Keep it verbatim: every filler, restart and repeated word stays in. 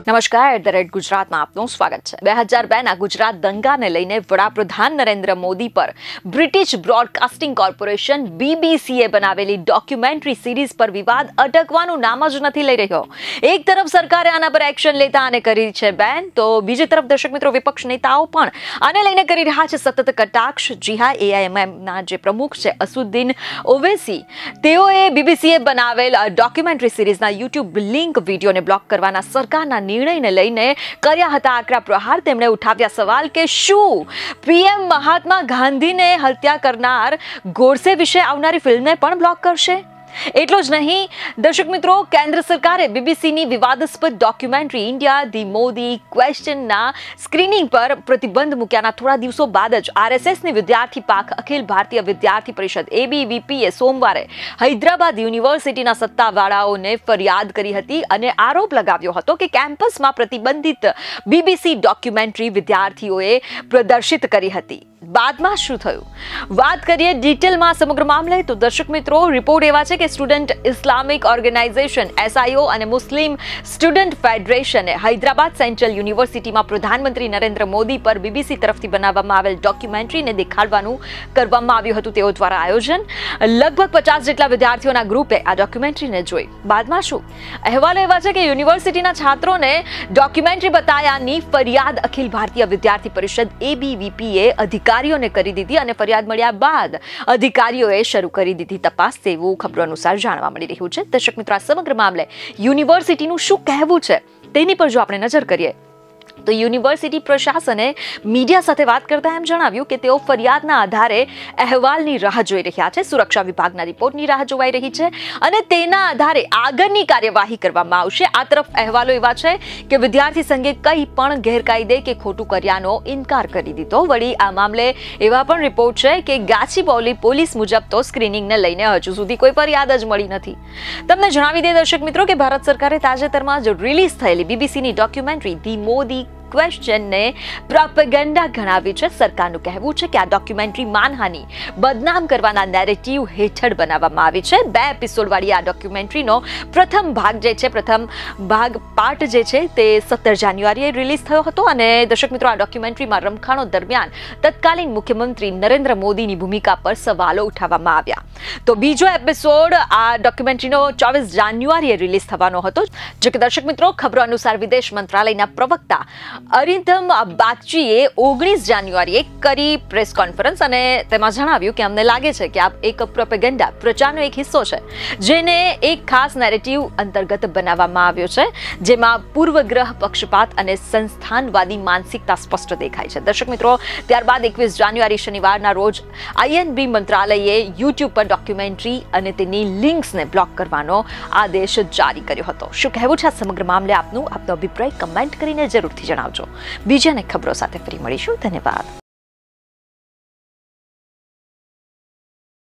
નમસ્કાર, at the rate ગુજરાતમાં આપનું સ્વાગત છે। બે હજાર બે ના ગુજરાત દંગાને લઈને વડાપ્રધાન નરેન્દ્ર મોદી પર બ્રિટિશ બ્રોડકાસ્ટિંગ કોર્પોરેશન બીબીસીએ બનાવેલી ડોક્યુમેન્ટરી સિરીઝ પર વિવાદ અટકવાનું નામ જ નથી લઈ રહ્યો। એક તરફ સરકારે આના પર એક્શન લેતા આને કરી છે બેન, તો બીજી તરફ દર્શક મિત્રો વિપક્ષ નેતાઓ પણ આને લઈને કરી રહ્યા છે સતત કટાક્ષ। જી હા, એઆઈએમએમના જે પ્રમુખ છે અસુદ્દીન ઓવૈસી, તેઓએ બીબીસીએ બનાવેલ ડોક્યુમેન્ટરી સિરીઝના યુટ્યુબ લિંક વિડીયોને બ્લોક કરવાના સરકારના નિર્ણયને લઈને કર્યા હતા આકરા પ્રહાર। તેમણે ઉઠાવ્યા સવાલ કે શું પીએમ મહાત્મા ગાંધીને હત્યા કરનાર ગોડસે વિશે આવનારી ફિલ્મને પણ બ્લોક કરશે? એટલું જ નહીં દર્શક મિત્રો, કેન્દ્ર સરકારે બીબીસીની વિવાદાસ્પદ ડોક્યુમેન્ટરી ઇન્ડિયા ધી મોદી ક્વેશ્ચનના સ્ક્રીનિંગ પર પ્રતિબંધ મૂક્યાના થોડા દિવસો બાદ જ આરએસએસની વિદ્યાર્થી પાક અખિલ ભારતીય વિદ્યાર્થી પરિષદ એબીવીપીએ સોમવારે હૈદરાબાદ યુનિવર્સિટીના સત્તાવાળાઓને ફરિયાદ કરી હતી અને આરોપ લગાવ્યો હતો કે કેમ્પસમાં પ્રતિબંધિત બીબીસી ડોક્યુમેન્ટરી વિદ્યાર્થીઓએ પ્રદર્શિત કરી હતી। બાદમાં શું થયું, વાત કરીએ ડિટેલમાં સમગ્ર મામલે તો દર્શક મિત્રો, રિપોર્ટ એવા છે કે સ્ટુડન્ટ ઇસ્લામિક ઓર્ગેનાઇઝેશન એસઆઈઓ અને મુસ્લિમ સ્ટુડન્ટ ફેડરેશને હૈદરાબાદ સેન્ટ્રલ યુનિવર્સિટીમાં પ્રધાનમંત્રી નરેન્દ્ર મોદી પર બીબીસી તરફથી બનાવવામાં આવેલ ડોક્યુમેન્ટરીને દેખાડવાનું કરવામાં આવ્યું હતું। તેઓ દ્વારા આયોજન લગભગ પચાસ જેટલા વિદ્યાર્થીઓના ગ્રુપે આ ડોક્યુમેન્ટરીને જોઈ। બાદમાં શું, અહેવાલો એવા છે કે યુનિવર્સિટીના છાત્રોને ડોક્યુમેન્ટરી બતાવ્યાની ફરિયાદ અખિલ ભારતીય વિદ્યાર્થી પરિષદ એબીવીપીએ અધિકારીઓને કરી દીધી અને ફરિયાદ મળ્યા બાદ અધિકારીઓએ શરૂ કરી દીધી તપાસ, તેવું ખબરો અનુસાર જાણવા મળી રહ્યું છે। દર્શક મિત્રો, આ સમગ્ર મામલે યુનિવર્સિટીનું શું કહેવું છે તેની પર જો આપણે નજર કરીએ તો યુનિવર્સિટી પ્રશાસને મીડિયા સાથે વાત કરતા એમ જણાવ્યું કે તેઓ ફરિયાદના આધારે અહેવાલની રાહ જોઈ રહ્યા છે, સુરક્ષા વિભાગના રિપોર્ટની રાહ જોવાઈ રહી છે અને તેના આધારે આગળની કાર્યવાહી કરવામાં આવશે। આ તરફ અહેવાલો એવા છે કે વિદ્યાર્થી સંઘે કંઈ પણ ગેરકાયદે કે ખોટું કર્યાનો ઇનકાર કરી દીધો। વળી આ મામલે એવા પણ રિપોર્ટ છે કે ગાચીબૌલી પોલીસ મુજબ તો સ્ક્રીનિંગને લઈને હજુ સુધી કોઈ ફરિયાદ જ મળી નથી। તમને જણાવી દે દર્શક મિત્રો કે ભારત સરકારે તાજેતરમાં જ રિલીઝ થયેલી બીબીસીની ડોક્યુમેન્ટરી ધી મોદી ક્વેશ્ચનને પ્રોપેગેન્ડા ગણાવી છે। સરકારનું કહેવું છે કે આ ડોક્યુમેન્ટરી માનહાનિ બદનામ કરવાના નેરેટિવ હેઠળ બનાવવામાં આવી છે। બે એપિસોડ વાળી આ ડોક્યુમેન્ટરીનો પ્રથમ ભાગ જે છે પ્રથમ ભાગ પાર્ટ જે છે તે સત્તર જાન્યુઆરીએ રિલીઝ થયો હતો અને દર્શક મિત્રો, આ ડોક્યુમેન્ટરીમાં રમખાણો દરમિયાન તત્કાલીન મુખ્યમંત્રી નરેન્દ્ર મોદીની ભૂમિકા પર સવાલો ઉઠાવવામાં આવ્યા। તો બીજો એપિસોડ આ ડોક્યુમેન્ટરીનો ચોવીસ જાન્યુઆરીએ રિલીઝ થવાનો હતો, જો કે દર્શક મિત્રો, ખબરો અનુસાર વિદેશ મંત્રાલયના પ્રવક્તા અરિંદમ બાગચીએ ઓગણીસ જાન્યુઆરીએ કરી પ્રેસ કોન્ફરન્સ અને તેમાં જણાવ્યું કે અમને લાગે છે કે આ એક પ્રોપેગેન્ડા પ્રચારનો એક હિસ્સો છે, જેને એક ખાસ નેરેટિવ અંતર્ગત બનાવવામાં આવ્યો છે, જેમાં પૂર્વગ્રહ, પક્ષપાત અને સંસ્થાનવાદી માનસિકતા સ્પષ્ટ દેખાય છે। દર્શક મિત્રો, ત્યારબાદ એકવીસ જાન્યુઆરી શનિવારના રોજ આઈએનબી મંત્રાલયે યુટ્યુબ પર ડોક્યુમેન્ટરી અને તેની લિંક્સને બ્લોક કરવાનો આદેશ જારી કર્યો હતો। શું કહેવું છે આ સમગ્ર મામલે આપનું? આપનો અભિપ્રાય કમેન્ટ કરીને જરૂરથી જણાવજો। બીજાને ખબરો સાથે ફરી મળીશું। ધન્યવાદ।